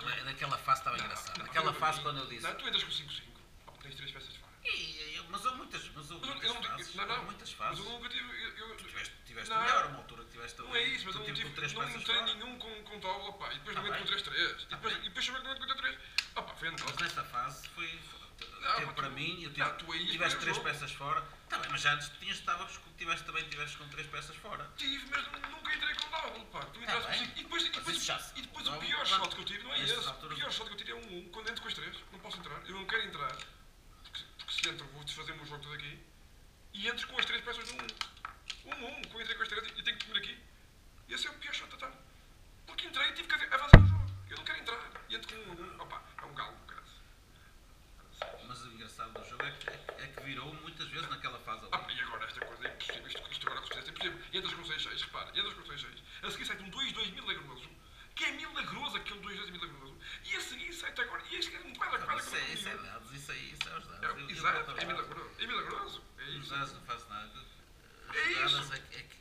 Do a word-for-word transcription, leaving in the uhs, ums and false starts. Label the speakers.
Speaker 1: ali, naquela fase estava engraçado. Naquela fase quando eu disse.
Speaker 2: Não, tu entras com cinco cinco. Tens três peças de fora.
Speaker 1: E, eu, mas houve muitas, mas houve muitas fases.
Speaker 2: Não, não,
Speaker 1: houve muitas fases.
Speaker 2: mas eu nunca tive. Eu, eu,
Speaker 1: tu tiveste, tiveste
Speaker 2: não,
Speaker 1: melhor, uma altura que tiveste.
Speaker 2: Não é isso, mas eu não,
Speaker 1: tive,
Speaker 2: tive, não entrei nenhum com, com Tola, pá, e depois
Speaker 1: tá
Speaker 2: não entro com três três.
Speaker 1: Tá
Speaker 2: e depois, e depois chamei que não entro com três três. Ah, pá, foi a
Speaker 1: mas nessa fase foi.
Speaker 2: Não,
Speaker 1: teve
Speaker 2: pá,
Speaker 1: para
Speaker 2: tu,
Speaker 1: mim, eu tive,
Speaker 2: não, tu aí
Speaker 1: tiveste três
Speaker 2: jogo.
Speaker 1: peças fora. Tá bem, mas já antes tinhas, estavas, tiveste, também tiveste com três peças fora.
Speaker 2: Tive, mas nunca entrei com Double, pá. Tu
Speaker 1: Tá
Speaker 2: entraste com cinco. E depois, e depois, e depois o pior shot que eu tive não é esse. O pior shot que eu tive é um um, quando entro com as três. Não posso entrar. Eu não quero entrar. Porque, porque se entro, vou desfazer o meu jogo todo aqui. E entro com as três peças no um. Um, um, quando entrei com as três e tenho que comer aqui. E esse é o pior shot da tarde. Porque entrei e tive que avançar no jogo. Eu não quero entrar. E entro com um, um. Opa, é um galo, cara.
Speaker 1: Mas o engraçado do jogo é que, é que virou muitas vezes naquela fase ali.
Speaker 2: Ah, e agora esta coisa é impossível. Isto, isto agora que fizeste é impossível. Entras com seis seis, repara. Entras com seis seis. A seguir sai-te um dois dois milagroso. Que é milagroso aquele dois dois milagroso. E a seguir sai-te agora. E este é um quadra quadra.
Speaker 1: Isso, é, isso é dados, isso, é, isso é os dados.
Speaker 2: É, exato, é milagroso. É milagroso. É
Speaker 1: Os
Speaker 2: isso.
Speaker 1: dados não fazem nada.
Speaker 2: É
Speaker 1: As
Speaker 2: isso.
Speaker 1: dadas é, que- é que